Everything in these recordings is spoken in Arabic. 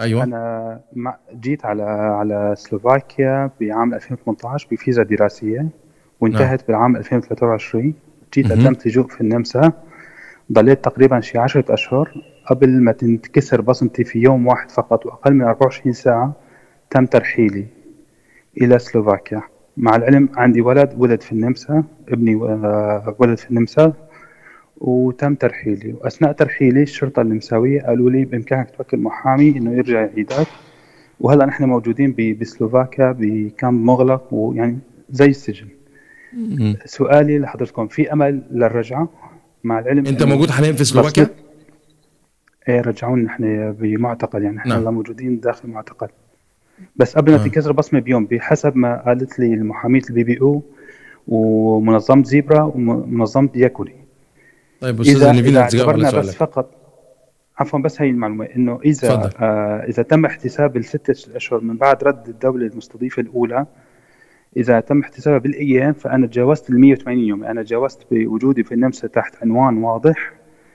ايوه. أنا جيت على سلوفاكيا بعام 2018 بفيزا دراسية، نعم. وانتهت بالعام 2023. جيت اها. قدمت لجوء في النمسا، ضليت تقريبا شي 10 أشهر قبل ما تنكسر بصمتي في يوم واحد فقط وأقل من 24 ساعة. تم ترحيلي إلى سلوفاكيا. مع العلم عندي ولد في النمسا، ابني ولد في النمسا، وتم ترحيلي. وأثناء ترحيلي الشرطة النمساوية قالوا لي بإمكانك توكل محامي إنه يرجع يعيدك. وهلا نحن موجودين بسلوفاكيا بكامب مغلق، ويعني زي السجن. مم. سؤالي لحضرتكم، في أمل للرجعة؟ مع العلم انت إنه موجود حاليا في بصمت. سلوفاكيا؟ إيه، رجعونا نحن بمعتقل، يعني نحن نعم. هلا موجودين داخل معتقل. بس قبل ما آه. تنكسر بصمة بيوم، بحسب ما قالت لي المحامية البي بي او ومنظمة زيبرا ومنظمة دياكوري. طيب استاذ إذا نيفين هتجاوب على اعتبرنا بس سؤالك. فقط، عفوا، بس هي المعلومة إنه إذا اتفضل. إذا تم احتساب الستة أشهر من بعد رد الدولة المستضيفة الأولى، إذا تم احتسابها بالأيام، فأنا تجاوزت ال 180 يوم. أنا تجاوزت بوجودي في النمسا تحت عنوان واضح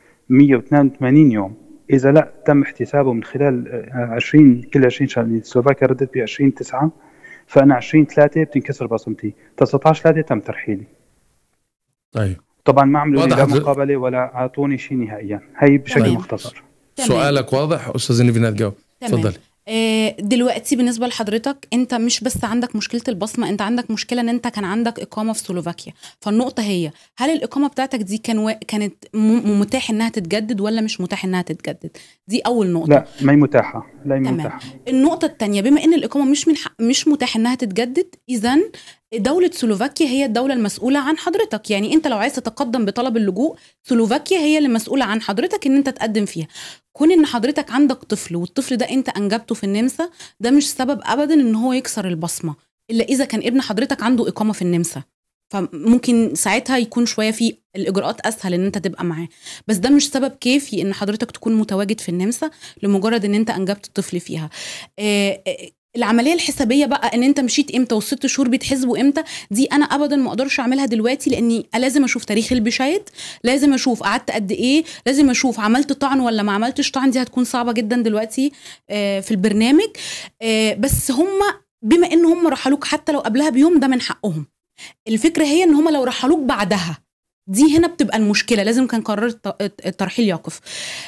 182 يوم. إذا لا تم احتسابه من خلال 20 كل 20 شهر، يعني سلوفاكيا ردت ب 20/9، فأنا 20/3 بتنكسر بصمتي، 19/3 تم ترحيلي. طيب. طبعا ما عملوا لي واضح لا مقابلة ولا أعطوني شيء نهائيا. هي بشكل تمام. مختصر. تمام. سؤالك واضح استاذ نيفين هتجاوب. تمام. اتفضلي. دلوقتي بالنسبة لحضرتك، انت مش بس عندك مشكلة البصمة، انت عندك مشكلة ان انت كان عندك اقامة في سلوفاكيا. فالنقطة هي، هل الاقامة بتاعتك دي كانت متاح انها تتجدد ولا مش متاح انها تتجدد؟ دي اول نقطة. لا، ما هي متاحة، لا هي تمام. متاحة. النقطة التانية، بما ان الإقامة مش متاح انها تتجدد، اذن دولة سلوفاكيا هي الدولة المسؤولة عن حضرتك. يعني انت لو عايز تتقدم بطلب اللجوء، سلوفاكيا هي اللي مسؤولة عن حضرتك ان انت تقدم فيها. كون ان حضرتك عندك طفل والطفل ده انت انجبته في النمسا، ده مش سبب ابدا ان هو يكسر البصمة، الا اذا كان ابن حضرتك عنده إقامة في النمسا. فممكن ساعتها يكون شوية في الإجراءات أسهل إن أنت تبقى معاه. بس ده مش سبب كافي إن حضرتك تكون متواجد في النمسا لمجرد إن أنت أنجبت الطفل فيها. العملية الحسابية بقى إن أنت مشيت إمتى والست شهور بيتحسبوا إمتى، دي أنا أبدا ما أقدرش أعملها دلوقتي، لأني لازم أشوف تاريخ البشاية، لازم أشوف قعدت قد إيه، لازم أشوف عملت طعن ولا ما عملتش طعن. دي هتكون صعبة جدا دلوقتي في البرنامج. بس هم بما إن هم رحلوك حتى لو قبلها بيوم، ده من حقهم. الفكرة هي ان هما لو رحلوك بعدها، دي هنا بتبقى المشكلة، لازم كان قرار الترحيل يقف.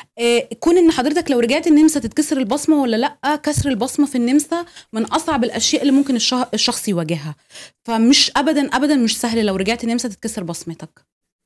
كون ان حضرتك لو رجعت النمسا تتكسر البصمة ولا لا، كسر البصمة في النمسا من اصعب الاشياء اللي ممكن الشخص يواجهها. فمش ابدا مش سهل لو رجعت النمسا تتكسر بصمتك.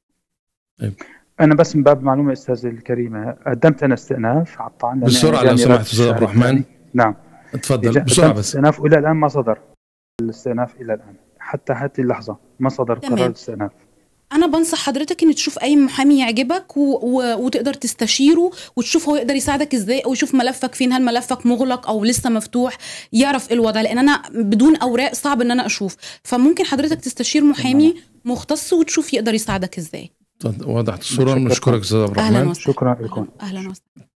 طيب. أنا بس من باب معلومة أستاذ الكريمة، قدمت أنا استئناف على الطعن لأن بسرعة لو جاني سمحت رد استاذ عبد الشهر الرحمن. الثاني. نعم، اتفضل بسرعة قدمت بس. استئناف وإلى الآن ما صدر الاستئناف. إلى الآن حتى هذه اللحظة ما صدر قرار تمام. الاستئناف. انا بنصح حضرتك ان تشوف اي محامي يعجبك وتقدر تستشيره وتشوف هو يقدر يساعدك ازاي، او يشوف ملفك فين، هل ملفك مغلق او لسه مفتوح، يعرف ايه الوضع، لان انا بدون اوراق صعب ان انا اشوف. فممكن حضرتك تستشير محامي مختص وتشوف يقدر يساعدك ازاي. وضحت الصورة. متشكر. نشكرك استاذ عبد اهلا الرحمن. وسهلا. شكرا لكم. اهلا وسهلا.